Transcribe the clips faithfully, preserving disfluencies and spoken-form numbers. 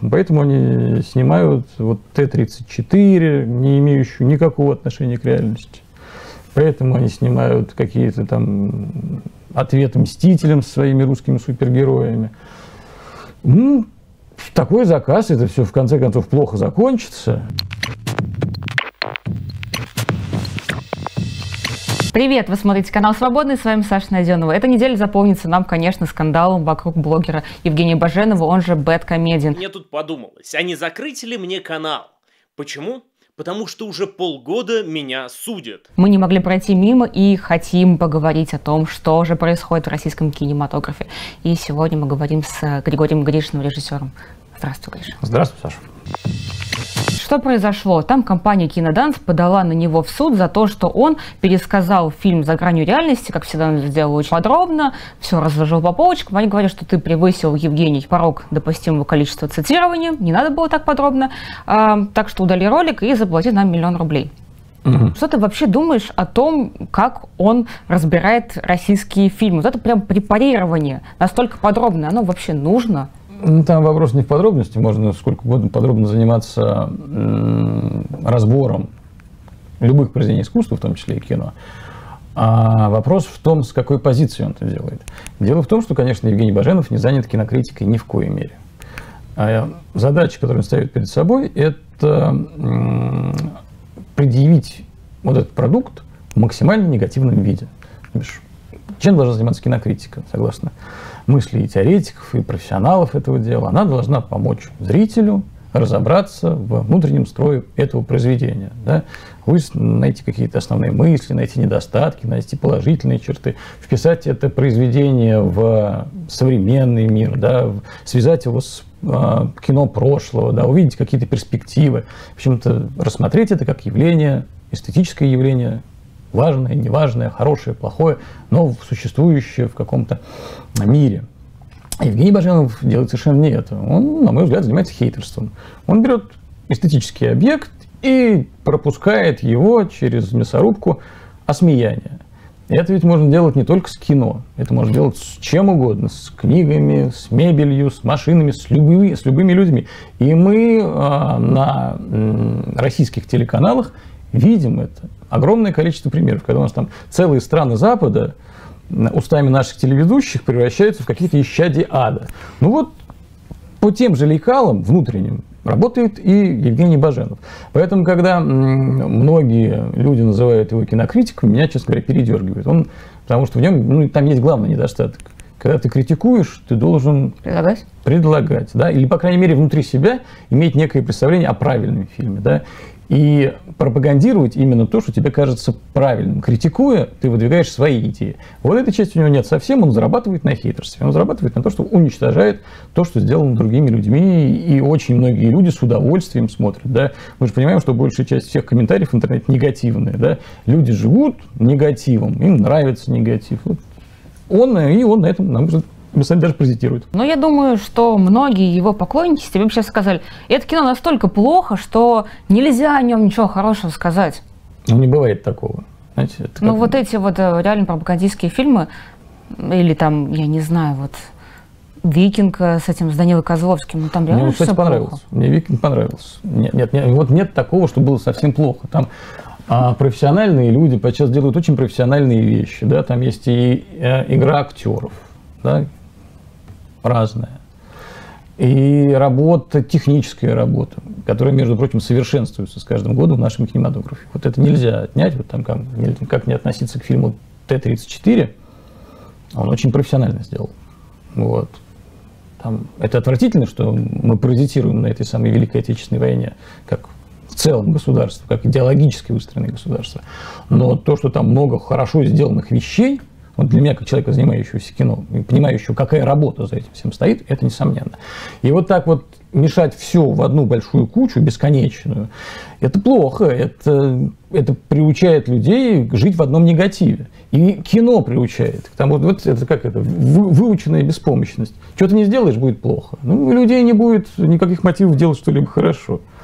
Поэтому они снимают вот Т тридцать четыре, не имеющую никакого отношения к реальности. Поэтому они снимают какие-то там ответы Мстителям со своими русскими супергероями. Ну, такой заказ, это все в конце концов плохо закончится. Привет! Вы смотрите канал Свободный, с вами Саша Найденова. Эта неделя запомнится нам, конечно, скандалом вокруг блогера Евгения Баженова, он же Бэдкомедиан. Мне тут подумалось, а не закрыть ли мне канал? Почему? Потому что уже полгода меня судят. Мы не могли пройти мимо и хотим поговорить о том, что же происходит в российском кинематографе. И сегодня мы говорим с Григорием Гришиным, режиссером. Здравствуй, Гриша. Здравствуй, Саша. Что произошло? Там компания «Киноданс» подала на него в суд за то, что он пересказал фильм «За гранью реальности», как всегда он это сделал очень подробно, все разложил по полочкам. Они говорят, что ты превысил, Евгений, порог допустимого количества цитирования, не надо было так подробно, а, так что удали ролик и заплати нам миллион рублей. Угу. Что ты вообще думаешь о том, как он разбирает российские фильмы? Вот это прям препарирование настолько подробное, оно вообще нужно? Ну, там вопрос не в подробности, можно сколько угодно подробно заниматься м, разбором любых произведений искусства, в том числе и кино. А вопрос в том, с какой позиции он это делает. Дело в том, что, конечно, Евгений Баженов не занят кинокритикой ни в коей мере. А задача, которую он ставит перед собой, это м, предъявить вот этот продукт в максимально негативном виде. Чем должна заниматься кинокритика, согласно мысли и теоретиков, и профессионалов этого дела? Она должна помочь зрителю разобраться во внутреннем строе этого произведения. Да? Вы найти какие-то основные мысли, найти недостатки, найти положительные черты, вписать это произведение в современный мир, да? Связать его с э, кино прошлого, да? Увидеть какие-то перспективы. В общем-то, рассмотреть это как явление, эстетическое явление, важное, неважное, хорошее, плохое, но существующее в каком-то мире. Евгений Баженов делает совершенно не это. Он, на мой взгляд, занимается хейтерством. Он берет эстетический объект и пропускает его через мясорубку осмеяния. И это ведь можно делать не только с кино. Это можно делать с чем угодно. С книгами, с мебелью, с машинами, с любыми, с любыми людьми. И мы а, на м, российских телеканалах видим это. Огромное количество примеров, когда у нас там целые страны Запада устами наших телеведущих превращаются в какие-то исчадия ада. Ну вот по тем же лекалам внутренним работает и Евгений Баженов. Поэтому, когда многие люди называют его кинокритиком, меня, честно говоря, передергивает. Он, потому что в нем, ну, там есть главный недостаток. Когда ты критикуешь, ты должен предлагать, предлагать, да, или, по крайней мере, внутри себя иметь некое представление о правильном фильме, да, и пропагандировать именно то, что тебе кажется правильным. Критикуя, ты выдвигаешь свои идеи. Вот этой части у него нет совсем, он зарабатывает на хейтерстве, он зарабатывает на то, что уничтожает то, что сделано другими людьми, и очень многие люди с удовольствием смотрят, да. Мы же понимаем, что большая часть всех комментариев в интернете негативные, да. Люди живут негативом, им нравится негатив. Вот. Он и он на этом, на мой взгляд, даже паразитирует. Но я думаю, что многие его поклонники тебе бы сейчас сказали, это кино настолько плохо, что нельзя о нем ничего хорошего сказать. Ну, не бывает такого. Знаете, это ну, как... вот эти вот реально пропагандистские фильмы, или там, я не знаю, вот «Викинг» с этим, с Данилой Козловским, ну там реально Мне, кстати, все понравился. плохо. Мне «Викинг» понравился. Нет, нет, нет, вот нет такого, что было совсем плохо. Там а профессиональные люди подчас делают очень профессиональные вещи. Да? Там есть и э, игра актеров, да? Разная. И работа, техническая работа, которая, между прочим, совершенствуется с каждым годом в нашем кинематографе. Вот это нельзя отнять. Вот там, как, как не относиться к фильму Т тридцать четыре, он очень профессионально сделал. Вот. Там, это отвратительно, что мы паразитируем на этой самой Великой Отечественной войне, как в целом государство, как идеологически выстроенное государство. Но то, что там много хорошо сделанных вещей, вот для меня, как человека, занимающегося кино, и понимающего, какая работа за этим всем стоит, это несомненно. И вот так вот мешать все в одну большую кучу, бесконечную, это плохо, это, это приучает людей жить в одном негативе. И кино приучает к тому, вот это как это, вы, выученная беспомощность. Что ты не сделаешь, будет плохо. Ну, у людей не будет никаких мотивов делать что-либо хорошо.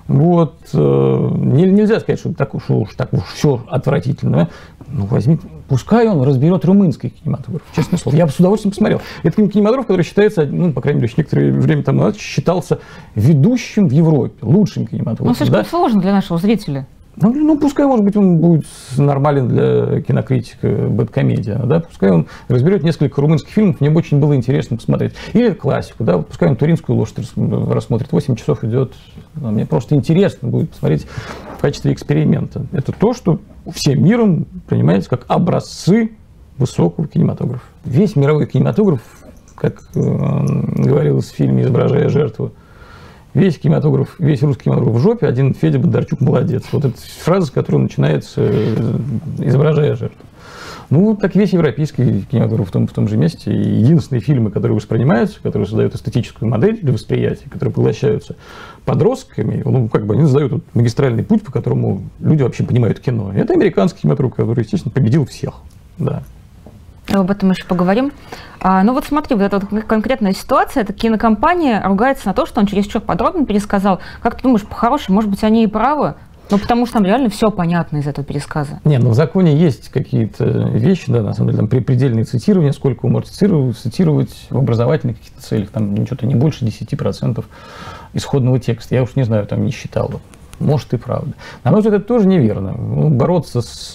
Вот. Нельзя сказать, что так уж, уж, так уж все отвратительно. Ну, возьми, пускай он разберет румынский кинематограф, честное слово. Я бы с удовольствием посмотрел. Это кинематограф, который считается, ну, по крайней мере, некоторое время тому назад считался ведущим в Европе, лучшим кинематографом. Ну, слишком да? сложно для нашего зрителя. Ну, ну, пускай, может быть, он будет нормален для кинокритика, бэдкомедия, да, пускай он разберет несколько румынских фильмов, мне бы очень было интересно посмотреть. Или классику, да, пускай он «Туринскую лошадь» рассмотрит, восемь часов идет, мне просто интересно будет посмотреть в качестве эксперимента. Это то, что всем миром принимается как образцы высокого кинематографа. Весь мировой кинематограф, как э, говорилось в фильме «Изображая жертву», весь кинематограф, весь русский кинематограф в жопе, один Федя Бондарчук молодец. Вот эта фраза, с которой начинается «Изображая жертву». Ну, так весь европейский кинематограф в том, в том же месте. И единственные фильмы, которые воспринимаются, которые создают эстетическую модель для восприятия, которые поглощаются подростками, ну, как бы они задают вот магистральный путь, по которому люди вообще понимают кино. Это американский кинематограф, который, естественно, победил всех. Да. Об этом еще поговорим. А, ну вот смотри, вот эта вот конкретная ситуация, эта кинокомпания ругается на то, что он чересчур подробно пересказал. Как ты думаешь, по-хорошему, может быть, они и правы? Ну, потому что там реально все понятно из этого пересказа. Не, ну в законе есть какие-то вещи, да, на самом деле, там предельные цитирования, сколько вы можете цитировать, цитировать в образовательных каких-то целях, там ничего-то не больше десяти процентов исходного текста. Я уж не знаю, там не считал. Может и правда. На мой взгляд, это тоже неверно. Ну, бороться с,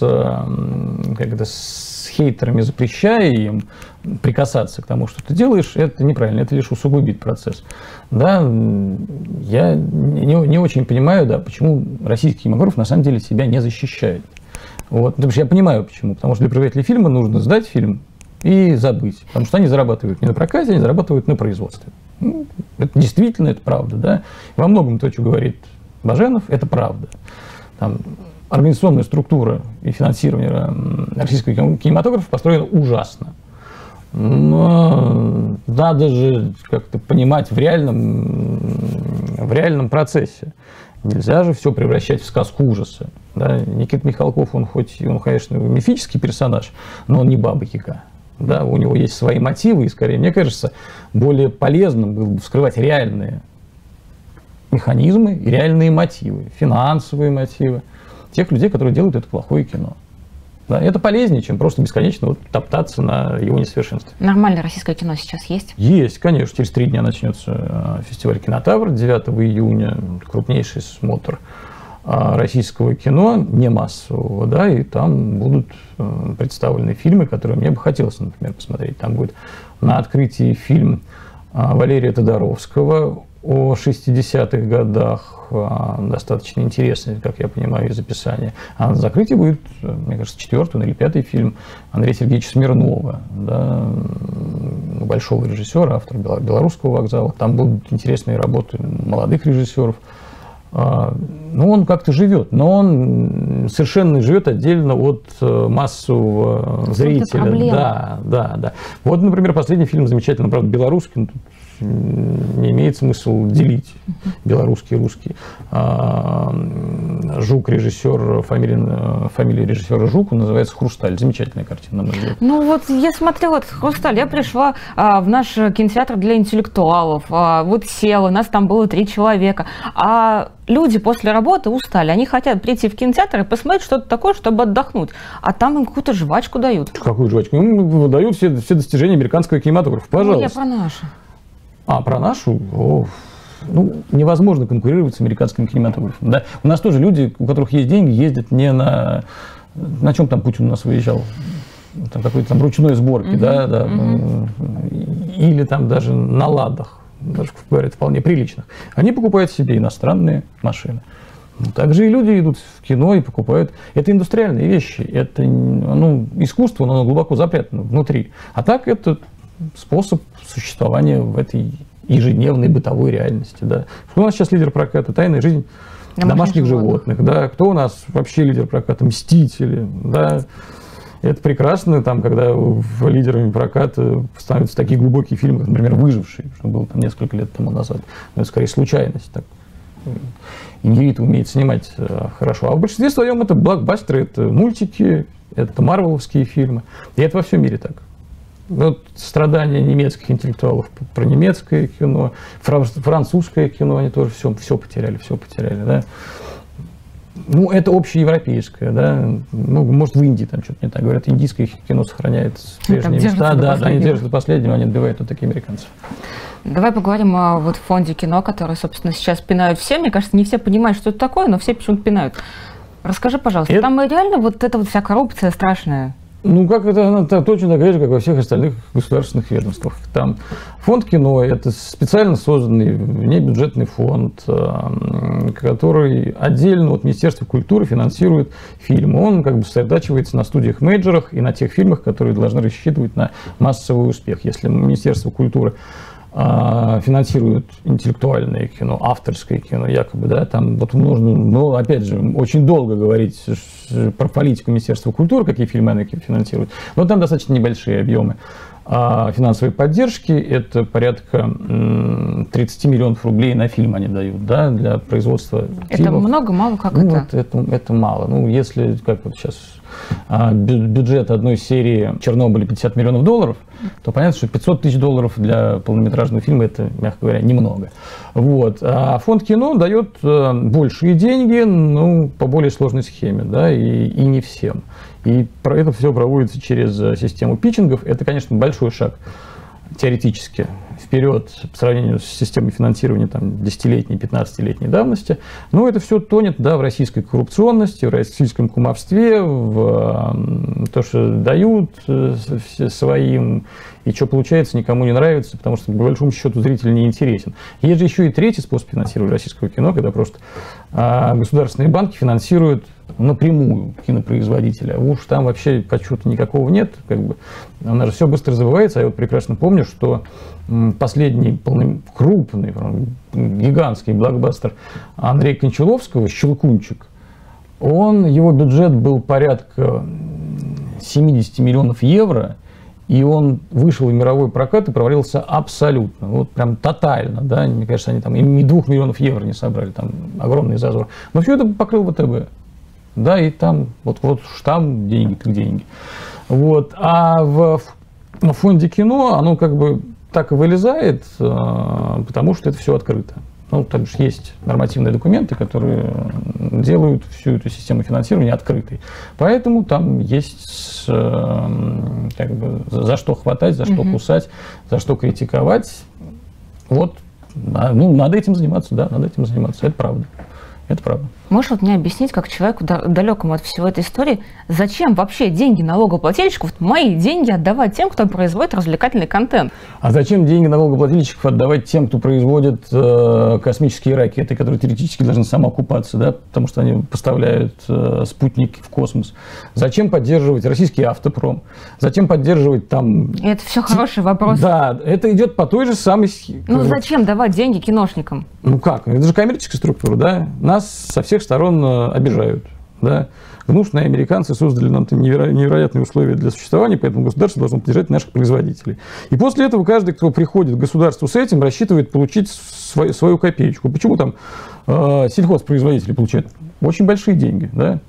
как это, с хейтерами, запрещая им прикасаться к тому, что ты делаешь, это неправильно, это лишь усугубит процесс. Да, я не, не очень понимаю, да, почему российский кинематограф на самом деле себя не защищает. Вот. Потому что я понимаю, почему. Потому что для производителей фильма нужно сдать фильм и забыть. Потому что они зарабатывают не на прокате, они зарабатывают на производстве. Ну, это действительно, это правда. Да? Во многом то, что говорит Баженов, это правда. Там, организационная структура и финансирование российского кинематографа построена ужасно. Но надо же как-то понимать в реальном, в реальном процессе. Нельзя же все превращать в сказку ужаса. Да? Никита Михалков, он хоть, он, конечно, мифический персонаж, но он не Баба-Яга. Да? У него есть свои мотивы, и скорее, мне кажется, более полезным было бы вскрывать реальные механизмы и реальные мотивы, финансовые мотивы тех людей, которые делают это плохое кино. Да, это полезнее, чем просто бесконечно вот топтаться на его несовершенстве. Нормальное российское кино сейчас есть? Есть, конечно. Через три дня начнется фестиваль «Кинотавр», девятого июня, крупнейший смотр российского кино, не массового, да, и там будут представлены фильмы, которые мне бы хотелось, например, посмотреть. Там будет на открытии фильм Валерия Тодоровского о шестидесятых годах, достаточно интересный, как я понимаю, из описания. А на закрытии будет, мне кажется, четвертый или пятый фильм Андрея Сергеевича Смирнова, да, большого режиссера, автора «Белорусского вокзала». Там будут интересные работы молодых режиссеров. Ну, он как-то живет, но он совершенно живет отдельно от массового зрителя. Да, да, да. Вот, например, последний фильм замечательный, правда, белорусский, не имеет смысл делить белорусский и русский. Жук, режиссер, фамилия, фамилия режиссера Жук, он называется «Хрусталь». Замечательная картина, на мой взгляд. Ну вот я смотрела этот «Хрусталь», я пришла а, в наш кинотеатр для интеллектуалов, а, вот села, нас там было три человека, а люди после работы устали, они хотят прийти в кинотеатр и посмотреть что-то такое, чтобы отдохнуть, а там им какую-то жвачку дают. Какую жвачку? Им дают все, все достижения американского кинематографа, пожалуйста. Ну, я про нашу. А, про нашу? О, ну, невозможно конкурировать с американским кинематографом. Да? У нас тоже люди, у которых есть деньги, ездят не на... На чем там Путин у нас выезжал? Там какой-то там ручной сборки, uh-huh, да, да. Uh-huh. Или там даже на ладах, даже, говорят, вполне приличных. Они покупают себе иностранные машины. Ну, также и люди идут в кино и покупают. Это индустриальные вещи. Это, ну, искусство, но оно глубоко запрятано внутри. А так это способ существования в этой ежедневной бытовой реальности. Да. Кто у нас сейчас лидер проката? «Тайная жизнь домашних, домашних животных». Да. Кто у нас вообще лидер проката? «Мстители». Да. Это прекрасно, там, когда в лидерами проката становятся такие глубокие фильмы, как, например, «Выживший», что было там несколько лет тому назад. Но это скорее случайность. Так. Ингерит умеет снимать хорошо. А в большинстве своем это блокбастеры, это мультики, это марвеловские фильмы. И это во всем мире так. Вот страдания немецких интеллектуалов про немецкое кино, французское кино, они тоже все, все потеряли, все потеряли, да. Ну, это общеевропейское, да. Ну, может, в Индии там что-то не так. Говорят, индийское кино сохраняет прежние места. Да, да, они держат до последнего, они отбивают вот такие американцы. Давай поговорим о вот фонде кино, который, собственно, сейчас пинают все. Мне кажется, не все понимают, что это такое, но все почему-то пинают. Расскажи, пожалуйста, это... там реально вот эта вот вся коррупция страшная? Ну, как это, она точно такая же, как во всех остальных государственных ведомствах. Там фонд кино – это специально созданный внебюджетный фонд, который отдельно от Министерства культуры финансирует фильмы. Он как бы сосредотачивается на студиях-мейджорах и на тех фильмах, которые должны рассчитывать на массовый успех. Если Министерство культуры финансируют интеллектуальное кино, авторское кино, якобы, да, там вот нужно, ну, опять же, очень долго говорить про политику Министерства культуры, какие фильмы они финансируют, но там достаточно небольшие объемы финансовой поддержки, это порядка тридцать миллионов рублей на фильм они дают, да, для производства это фильмов. Это много, мало, как ну, это? Вот это? Это мало. Ну, если, как вот сейчас, бюджет одной серии «Чернобыля» пятьдесят миллионов долларов, то понятно, что пятьсот тысяч долларов для полнометражного фильма – это, мягко говоря, немного. Вот. А фонд кино дает большие деньги, ну, по более сложной схеме, да, и, и не всем. И это все проводится через систему питчингов. Это, конечно, большой шаг теоретически вперед по сравнению с системой финансирования там, десятилетней, пятнадцатилетней давности. Но это все тонет, да, в российской коррупционности, в российском кумовстве, в то, что дают своим, и что получается, никому не нравится, потому что, по большому счету, зритель не интересен. Есть же еще и третий способ финансирования российского кино, когда просто а, государственные банки финансируют напрямую кинопроизводителя. Уж там вообще почему-то никакого нет. Как бы. У нас же все быстро забывается. Я вот прекрасно помню, что последний полный, крупный, гигантский блокбастер Андрея Кончаловского «Щелкунчик», он, его бюджет был порядка семьдесят миллионов евро, и он вышел в мировой прокат и провалился абсолютно, вот прям тотально, да, мне кажется, они там и двух миллионов евро не собрали, там огромный зазор. Но все это покрыл ВТБ. Да, и там, вот, вот там деньги, как деньги. Вот. А в, в фонде кино оно как бы так и вылезает, потому что это все открыто. Ну, там же есть нормативные документы, которые делают всю эту систему финансирования открытой. Поэтому там есть как бы, за что хватать, за что mm-hmm. кусать, за что критиковать. Вот, ну, надо этим заниматься, да, надо этим заниматься, это правда. Это правда. Можешь вот мне объяснить, как человеку далекому от всего этой истории, зачем вообще деньги налогоплательщиков, мои деньги отдавать тем, кто производит развлекательный контент? А зачем деньги налогоплательщиков отдавать тем, кто производит э, космические ракеты, которые теоретически должны самоокупаться, да, потому что они поставляют э, спутники в космос? Зачем поддерживать российский автопром? Зачем поддерживать там... Это все хороший вопрос. Да, это идет по той же самой... Ну зачем давать деньги киношникам? Ну как? Это же коммерческая структура, да? Нас со всех сторон обижают. Да? Гнусные американцы создали нам невероятные условия для существования, поэтому государство должно поддержать наших производителей. И после этого каждый, кто приходит к государству с этим, рассчитывает получить свою, свою копеечку. Почему там э, сельхозпроизводители получают очень большие деньги? Да?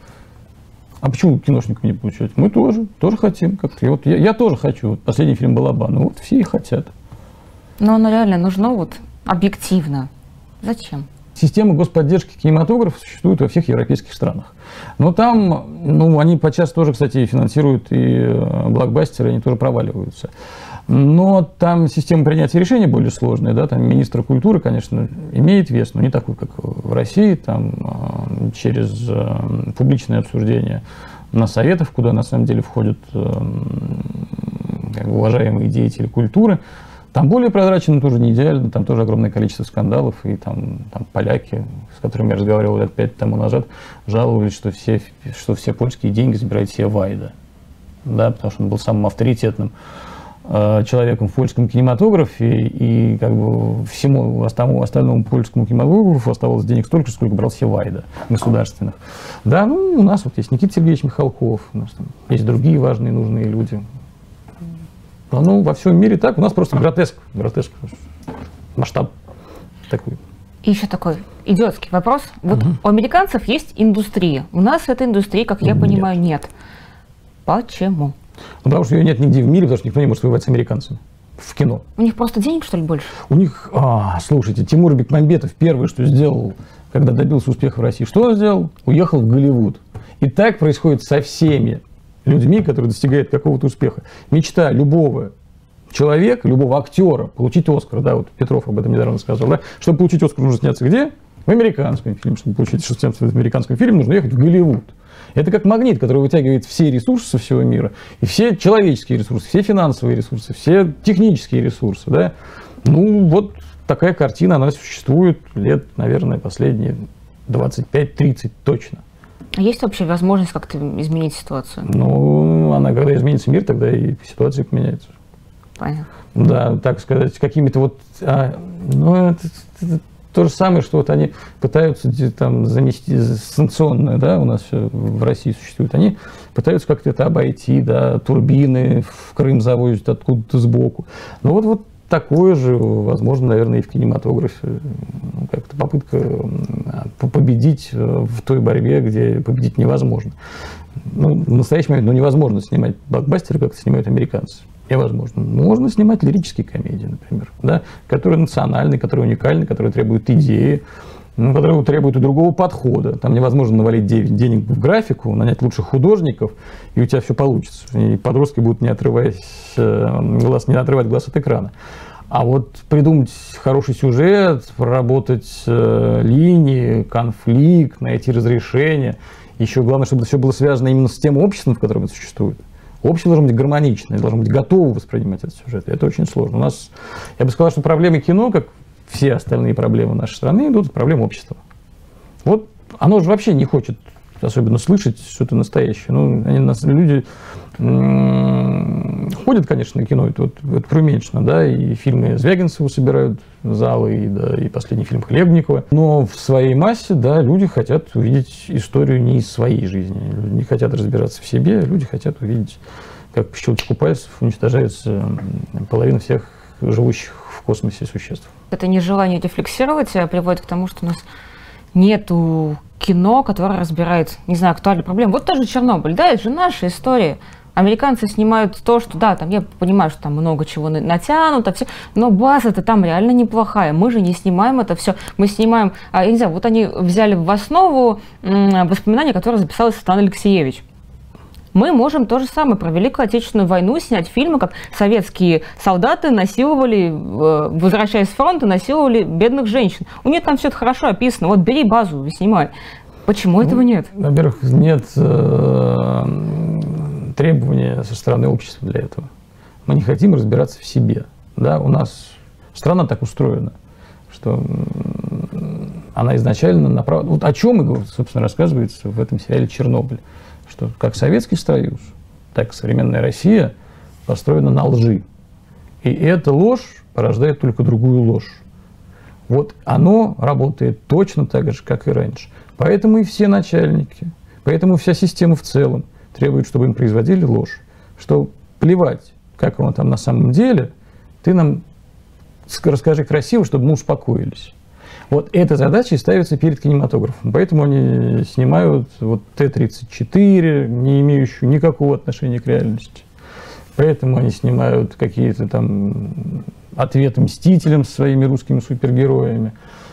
А почему киношникам не получать? Мы тоже, тоже хотим. Как-то. Вот я, я тоже хочу. Вот последний фильм «Балабан». Ну, вот все и хотят. Но оно реально нужно вот объективно. Зачем? Система господдержки кинематографа существует во всех европейских странах. Но там, ну, они подчас тоже, кстати, финансируют и блокбастеры, они тоже проваливаются. Но там система принятия решений более сложная, да, там министр культуры, конечно, имеет вес, но не такой, как в России, там через публичное обсуждение на советах, куда на самом деле входят как бы, уважаемые деятели культуры. Там более прозрачно, но тоже не идеально, там тоже огромное количество скандалов, и там, там поляки, с которыми я разговаривал лет пять тому назад, жаловались, что все, что все польские деньги забирает себе Вайда, да, потому что он был самым авторитетным э, человеком в польском кинематографе, и как бы всему остальному, остальному польскому кинематографу оставалось денег столько, сколько брал себе Вайда государственных. Да, ну, у нас вот есть Никита Сергеевич Михалков, у нас там есть другие важные, нужные люди. Ну, во всем мире так. У нас просто гротеск. Гротеск. Масштаб такой. И еще такой идиотский вопрос. Вот угу. у американцев есть индустрия. У нас этой индустрии, как я нет. понимаю, нет. Почему? Потому что ее нет нигде в мире, потому что никто не может воевать с американцами в кино. У них просто денег, что ли, больше? У них, а, слушайте, Тимур Бекмамбетов первое, что сделал, когда добился успеха в России, что он сделал? Уехал в Голливуд. И так происходит со всеми людьми, которые достигают какого-то успеха. Мечта любого человека, любого актера получить Оскар, да, вот Петров об этом недавно сказал, да, чтобы получить Оскар, нужно сняться где? В американском фильме. Чтобы получить снятся в американском фильме, нужно ехать в Голливуд. Это как магнит, который вытягивает все ресурсы со всего мира, и все человеческие ресурсы, все финансовые ресурсы, все технические ресурсы, да. Ну, вот такая картина, она существует лет, наверное, последние двадцать пять тридцать точно. А есть вообще возможность как-то изменить ситуацию? Ну, она, когда изменится мир, тогда и ситуация поменяется. Понятно. Да, так сказать, какими-то вот... А, ну, это, это то же самое, что вот они пытаются там занести санкционное, да, у нас все в России существует, они пытаются как-то это обойти, да, турбины в Крым завозят откуда-то сбоку. Ну, вот, вот такое же, возможно, наверное, и в кинематографе. Как-то попытка победить в той борьбе, где победить невозможно. Ну, в настоящий момент ну, невозможно снимать блокбастеры, как это снимают американцы. Невозможно. Можно снимать лирические комедии, например, да, которые национальные, которые уникальны, которые требуют идеи, ну, которые требуют и другого подхода. Там невозможно навалить денег в графику, нанять лучших художников, и у тебя все получится. И подростки будут, не отрываясь глаз, не отрывать глаз от экрана. А вот придумать хороший сюжет, проработать э, линии, конфликт, найти разрешение. Еще главное, чтобы это все было связано именно с тем обществом, в котором это существует. Общество должно быть гармоничное, должно быть готово воспринимать этот сюжет. Это очень сложно. У нас, я бы сказал, что проблемы кино, как все остальные проблемы нашей страны, идут от проблем общества. Вот оно же вообще не хочет особенно слышать что-то настоящее. Ну, они, нас, люди м-м, ходят, конечно, на кино, это, вот, это преуменьшено, да, и фильмы Звягинцева собирают залы, и, да, и последний фильм Хлебникова. Но в своей массе, да, люди хотят увидеть историю не из своей жизни. Люди не хотят разбираться в себе, люди хотят увидеть, как по щелчку пальцев уничтожается половина всех живущих в космосе существ. Это нежелание рефлексировать приводит к тому, что у нас нету кино, которое разбирает, не знаю, актуальные проблемы. Вот тоже Чернобыль, да, это же наша история. Американцы снимают то, что, да, там, я понимаю, что там много чего натянуто, все, но база-то там реально неплохая. Мы же не снимаем это все. Мы снимаем, я не знаю, вот они взяли в основу воспоминания, которые записал Светлана Алексеевич. Мы можем то же самое про Великую Отечественную войну снять фильмы, как советские солдаты насиловали, возвращаясь с фронта, насиловали бедных женщин. У них там все это хорошо описано. Вот бери базу и снимай. Почему ну, этого нет? Во-первых, нет э, требования со стороны общества для этого. Мы не хотим разбираться в себе. Да? У нас страна так устроена, что она изначально направлена... Вот о чем, собственно, рассказывается в этом сериале «Чернобыль». Что как Советский Союз, так и современная Россия построена на лжи. И эта ложь порождает только другую ложь. Вот оно работает точно так же, как и раньше. Поэтому и все начальники, поэтому вся система в целом требует, чтобы им производили ложь. Что плевать, как оно там на самом деле, ты нам расскажи красиво, чтобы мы успокоились. Вот эта задача и ставится перед кинематографом. Поэтому они снимают вот Т тридцать четыре, не имеющую никакого отношения к реальности. Поэтому они снимают какие-то там ответы «Мстителям» со своими русскими супергероями.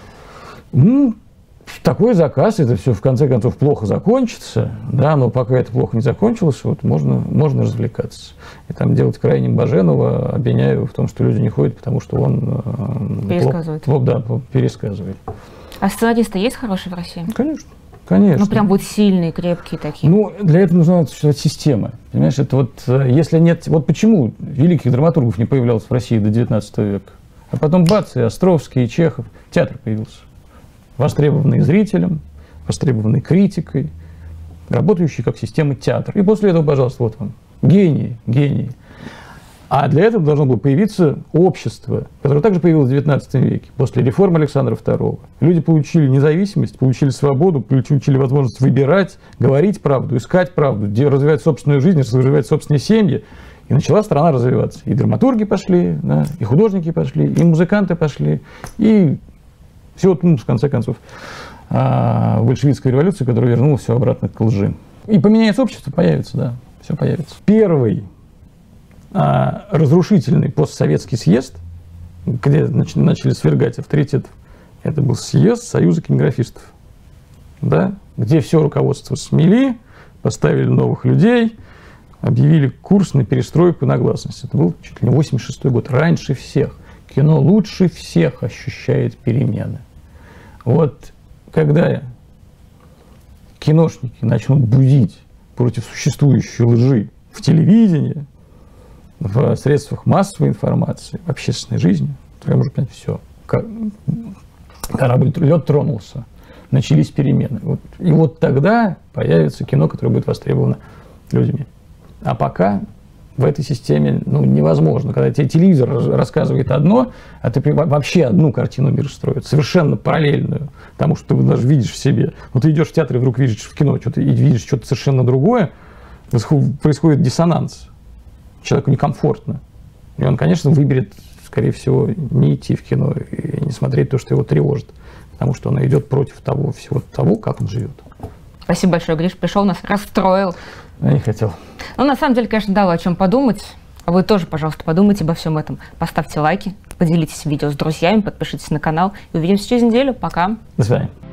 Ну, такой заказ, это все в конце концов плохо закончится, да, но пока это плохо не закончилось, вот можно, можно развлекаться. И там делать крайним Баженова обвиняю в том, что люди не ходят, потому что он пересказывает. Плохо, да, пересказывает. А сценаристы есть хорошие в России? Конечно. Конечно. Ну, прям вот сильные, крепкие такие. Ну, для этого нужна существовать система. Понимаешь, это вот, если нет... Вот почему великих драматургов не появлялось в России до девятнадцатого века? А потом бац, и Островский, и Чехов. Театр появился. Востребованный зрителем, востребованный критикой, работающий как система театр. И после этого, пожалуйста, вот вам, гении, гении. А для этого должно было появиться общество, которое также появилось в девятнадцатом веке, после реформ Александра второго. Люди получили независимость, получили свободу, получили возможность выбирать, говорить правду, искать правду, развивать собственную жизнь, развивать собственные семьи. И начала страна развиваться. И драматурги пошли, да, и художники пошли, и музыканты пошли, и все, вот, ну, в конце концов, большевистская революция, которая вернула все обратно к лжи. И поменяется общество, появится, да, все появится. Первый а, разрушительный постсоветский съезд, где начали свергать авторитетов, это был съезд Союза кинематографистов, да, где все руководство смели, поставили новых людей, объявили курс на перестройку и на гласность. Это был чуть ли не восемьдесят шестой год, раньше всех. Кино лучше всех ощущает перемены. Вот когда киношники начнут будить против существующей лжи в телевидении, в средствах массовой информации, в общественной жизни, то я, может понять, все. Корабль, лед тронулся, начались перемены. Вот. И вот тогда появится кино, которое будет востребовано людьми. А пока в этой системе ну, невозможно. Когда тебе телевизор рассказывает одно, а ты вообще одну картину мира строит, совершенно параллельную тому, что ты даже видишь в себе. Вот ты идешь в театр и вдруг видишь в кино что-то, и видишь что-то совершенно другое, происходит диссонанс. Человеку некомфортно. И он, конечно, выберет, скорее всего, не идти в кино и не смотреть то, что его тревожит, потому что он идет против того всего того, как он живет. Спасибо большое, Гриш, пришел, нас расстроил. Я не хотел. Ну, на самом деле, конечно, дало о чем подумать. А вы тоже, пожалуйста, подумайте обо всем этом. Поставьте лайки, поделитесь видео с друзьями, подпишитесь на канал. И увидимся через неделю. Пока. До свидания.